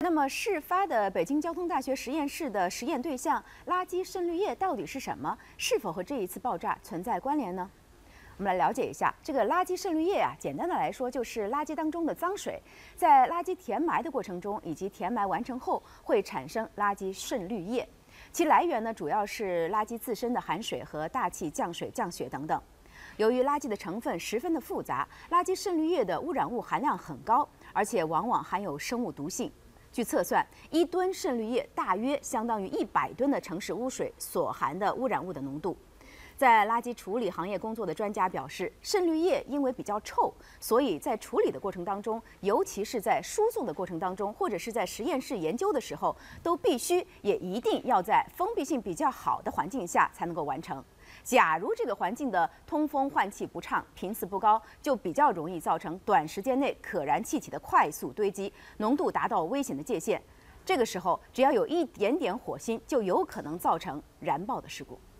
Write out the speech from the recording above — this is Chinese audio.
那么，事发的北京交通大学实验室的实验对象垃圾渗滤液到底是什么？是否和这一次爆炸存在关联呢？我们来了解一下这个垃圾渗滤液啊，简单的来说就是垃圾当中的脏水，在垃圾填埋的过程中以及填埋完成后会产生垃圾渗滤液，其来源呢主要是垃圾自身的含水和大气降水、降雪等等。由于垃圾的成分十分的复杂，垃圾渗滤液的污染物含量很高，而且往往含有生物毒性。据测算，1吨渗滤液大约相当于100吨的城市污水所含的污染物的浓度。在垃圾处理行业工作的专家表示，渗滤液因为比较臭，所以在处理的过程当中，尤其是在输送的过程当中，或者是在实验室研究的时候，都必须也一定要在封闭性比较好的环境下才能够完成。假如这个环境的通风换气不畅、频次不高，就比较容易造成短时间内可燃气体的快速堆积，浓度达到危险的界限。这个时候，只要有一点点火星，就有可能造成燃爆的事故。